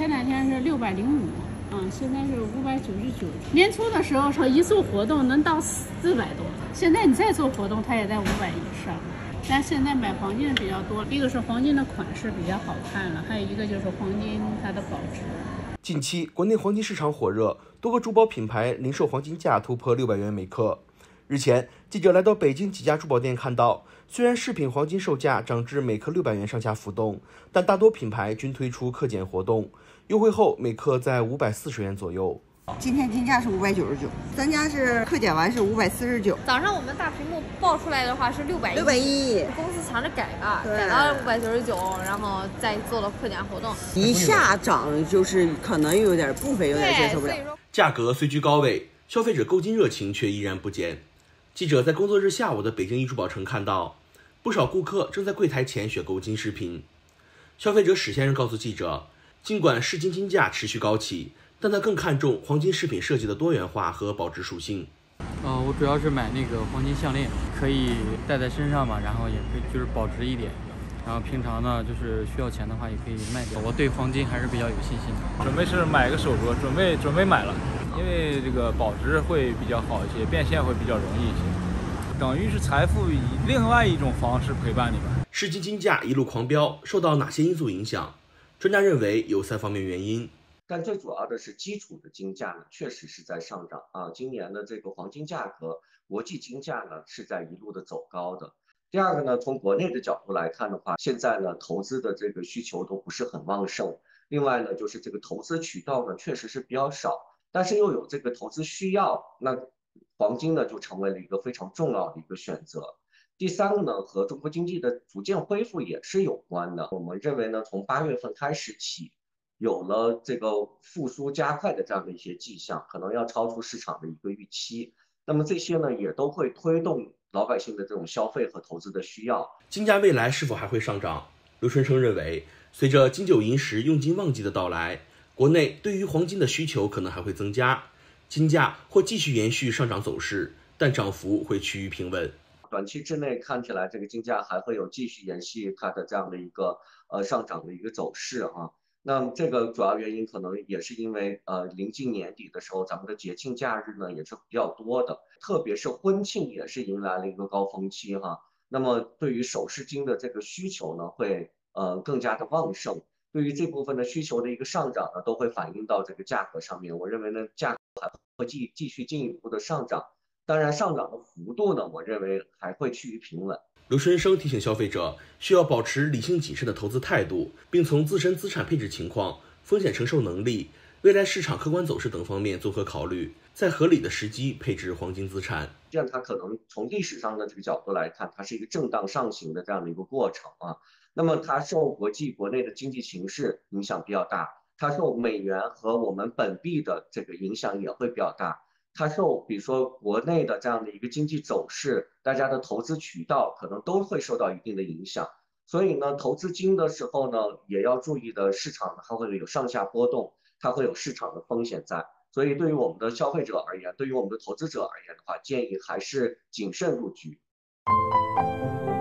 前两天是605，现在是599。年初的时候说一做活动能到400多，现在你再做活动，它也在500以上。但现在买黄金的比较多，一个是黄金的款式比较好看了，还有一个就是黄金它的保值。 近期国内黄金市场火热，多个珠宝品牌零售黄金价突破600元每克。日前，记者来到北京几家珠宝店，看到虽然饰品黄金售价涨至每克600元上下浮动，但大多品牌均推出克减活动，优惠后每克在540元左右。 今天金价是599，咱家是克减完是549。 早上我们大屏幕报出来的话是610，公司抢着改了，改到599，然后再做了克减活动。 一下涨就是可能有点部分有点接受不了。 价格虽居高位，消费者购金热情却依然不减。记者在工作日下午的北京一珠宝城看到，不少顾客正在柜台前选购金饰品。消费者史先生告诉记者，尽管饰金金价持续高企，但他更看重黄金饰品设计的多元化和保值属性。 我主要是买那个黄金项链，可以戴在身上嘛，然后也可以就是保值一点。然后平常呢，就是需要钱的话也可以卖掉。我对黄金还是比较有信心的。 准备是买个手镯，准备买了，因为这个保值会比较好一些，变现会比较容易一些，等于是财富以另外一种方式陪伴你们。 饰金金价一路狂飙，受到哪些因素影响？专家认为有3方面原因。 但最主要的是基础的金价呢，确实是在上涨啊。今年的这个黄金价格，国际金价呢是在一路的走高的。第二个呢，从国内的角度来看的话，现在呢投资的这个需求都不是很旺盛。另外呢，就是这个投资渠道呢确实是比较少，但是又有这个投资需要，那黄金呢就成为了一个非常重要的一个选择。第三个呢，和中国经济的逐渐恢复也是有关的。我们认为呢，从8月份开始起，有了这个复苏加快的这样的一些迹象，可能要超出市场的一个预期。那么这些呢，也都会推动老百姓的这种消费和投资的需要。 金价未来是否还会上涨？刘春生认为，随着金九银十用金旺季的到来，国内对于黄金的需求可能还会增加，金价或继续延续上涨走势，但涨幅会趋于平稳。 短期之内看起来，这个金价还会有继续延续它的这样的一个上涨的一个走势啊。那么这个主要原因可能也是因为临近年底的时候，咱们的节庆假日呢也是比较多的，特别是婚庆也是迎来了一个高峰期哈。那么对于首饰金的这个需求呢，会更加的旺盛。对于这部分的需求的一个上涨呢，都会反映到这个价格上面。我认为呢，价格还会继续进一步的上涨。当然，上涨的幅度呢，我认为还会趋于平稳。 刘春生提醒消费者，需要保持理性谨慎的投资态度，并从自身资产配置情况、风险承受能力、未来市场客观走势等方面综合考虑，在合理的时机配置黄金资产。 这样它可能从历史上的这个角度来看，它是一个震荡上行的这样的一个过程啊。那么它受国际国内的经济形势影响比较大，它受美元和我们本币的这个影响也会比较大。它受比如说国内的这样的一个经济走势，大家的投资渠道可能都会受到一定的影响。所以呢，投资金的时候呢，也要注意的市场它会有上下波动，它会有市场的风险在。所以对于我们的消费者而言，对于我们的投资者而言的话，建议还是谨慎入局。